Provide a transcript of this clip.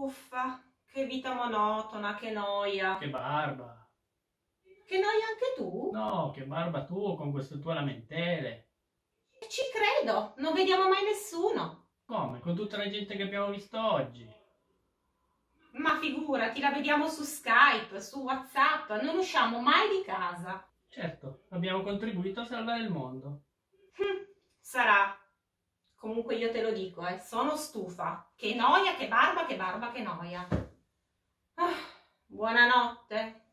Uffa, che vita monotona, che noia. Che barba! Che noia anche tu? No, che barba tu con queste tue lamentele! Ci credo, non vediamo mai nessuno. Come? Con tutta la gente che abbiamo visto oggi? Ma figurati, la vediamo su Skype, su WhatsApp, non usciamo mai di casa. Certo, abbiamo contribuito a salvare il mondo. Sarà. Comunque io te lo dico, sono stufa. Che noia, che barba, che barba, che noia. Ah, buonanotte.